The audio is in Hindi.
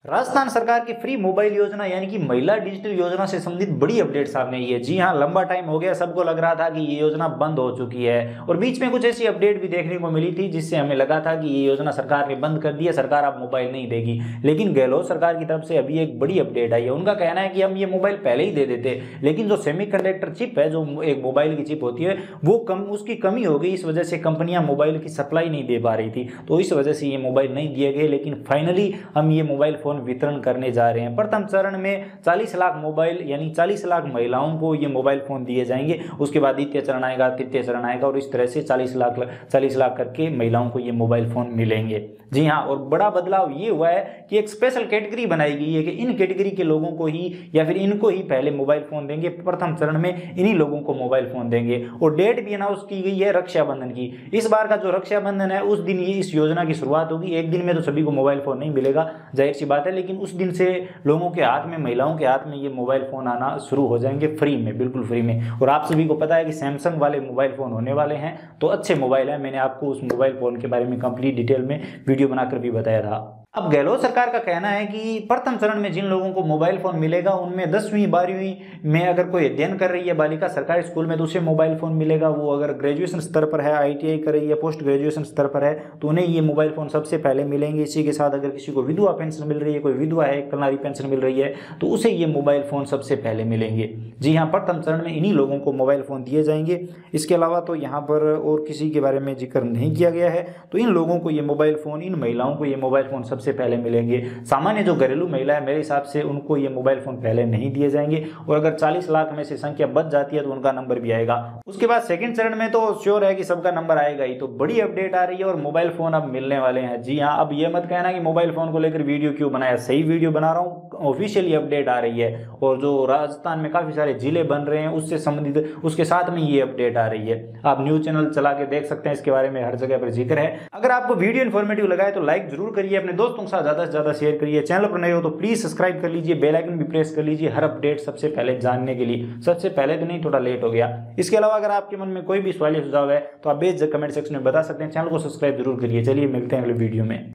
राजस्थान सरकार की फ्री मोबाइल योजना यानी कि महिला डिजिटल योजना से संबंधित बड़ी अपडेट सामने आई है। जी हां, लंबा टाइम हो गया, सबको लग रहा था कि ये योजना बंद हो चुकी है और बीच में कुछ ऐसी अपडेट भी देखने को मिली थी जिससे हमें लगा था कि ये योजना सरकार ने बंद कर दी है, सरकार अब मोबाइल नहीं देगी। लेकिन गहलोत सरकार की तरफ से अभी एक बड़ी अपडेट आई है। उनका कहना है कि हम ये मोबाइल पहले ही दे देते, लेकिन जो सेमीकंडक्टर चिप है, जो एक मोबाइल की चिप होती है, वो उसकी कमी हो गई। इस वजह से कंपनियां मोबाइल की सप्लाई नहीं दे पा रही थी, तो इस वजह से ये मोबाइल नहीं दिए गए। लेकिन फाइनली हम ये मोबाइल फोन वितरण करने जा रहे हैं। प्रथम चरण में 40 लाख मोबाइल यानी 40 लाख महिलाओं को ये मोबाइल फोन दिए जाएंगे। उसके बाद द्वितीय चरण आएगा, तृतीय चरण आएगा और इस तरह से 40 लाख करके महिलाओं को ये मोबाइल फोन मिलेंगे। जी हाँ, और बड़ा बदलाव ये हुआ है कि एक स्पेशल कैटेगरी बनाई गई है कि इन कैटेगरी के लोगों को ही या फिर इनको ही पहले मोबाइल फोन देंगे। प्रथम चरण में इन्हीं लोगों को मोबाइल फोन देंगे और डेट भी अनाउंस की गई है रक्षाबंधन की। इस बार का जो रक्षाबंधन है उस दिन ये इस योजना की शुरुआत होगी। एक दिन में तो सभी को मोबाइल फोन नहीं मिलेगा, जाहिर सी बात है, लेकिन उस दिन से लोगों के हाथ में, महिलाओं के हाथ में ये मोबाइल फोन आना शुरू हो जाएंगे फ्री में, बिल्कुल फ्री में। और आप सभी को पता है कि सैमसंग वाले मोबाइल फोन होने वाले हैं, तो अच्छे मोबाइल है। मैंने आपको उस मोबाइल फोन के बारे में कंप्लीट डिटेल में वीडियो बनाकर भी बताया था। अब गहलोत सरकार का कहना है कि प्रथम चरण में जिन लोगों को मोबाइल फोन मिलेगा उनमें 10वीं 12वीं में अगर कोई अध्ययन कर रही है बालिका सरकारी स्कूल में तो उसे मोबाइल फोन मिलेगा। वो अगर ग्रेजुएशन स्तर पर है, ITI कर रही है, पोस्ट ग्रेजुएशन स्तर पर है, तो उन्हें ये मोबाइल फोन सबसे पहले मिलेंगे। इसी के साथ अगर किसी को विधवा पेंशन मिल रही है, कोई विधवा है, कल्याणी पेंशन मिल रही है, तो उसे ये मोबाइल फोन सबसे पहले मिलेंगे। जी हाँ, प्रथम चरण में इन्हीं लोगों को मोबाइल फोन दिए जाएंगे। इसके अलावा तो यहाँ पर और किसी के बारे में जिक्र नहीं किया गया है। तो इन लोगों को ये मोबाइल फोन, इन महिलाओं को ये मोबाइल फोन सबसे पहले मिलेंगे। सामान्य जो घरेलू महिला है, मेरे हिसाब से उनको ये मोबाइल फोन पहले नहीं दिए जाएंगे। और अगर 40 लाख में से संख्या बच जाती है तो उनका नंबर भी आएगा। उसके बाद सेकंड चरण में तो श्योर है कि सबका नंबर आएगा ही। तो बड़ी अपडेट आ रही है और मोबाइल फोन अब मिलने वाले हैं। जी हाँ, अब ये मत कहना कि मोबाइल फोन को लेकर वीडियो क्यों बनाया, सही वीडियो बना रहा हूँ, ऑफिशियली अपडेट आ रही है। और जो राजस्थान में काफी सारे जिले बन रहे हैं उससे संबंधित, उसके साथ में ये अपडेट आ रही है। आप न्यूज चैनल चला के देख सकते हैं, इसके बारे में हर जगह पर जिक्र है। अगर आपको वीडियो इन्फॉर्मेटिव लगा है तो लाइक जरूर करिए, अपने दोस्तों के साथ ज्यादा से ज्यादा शेयर करिए। चैनल पर नए हो तो प्लीज सब्सक्राइब कर लीजिए, बेल आइकन भी प्रेस कर लीजिए हर अपडेट सबसे पहले जानने के लिए। सबसे पहले तो नहीं, थोड़ा लेट हो गया। इसके अलावा अगर आपके मन में कोई भी सवाल या सुझाव है तो आप बेझिझक कमेंट सेक्शन में बता सकते हैं। चैनल को सब्सक्राइब जरूर करिए। चलिए मिलते हैं अगले वीडियो में।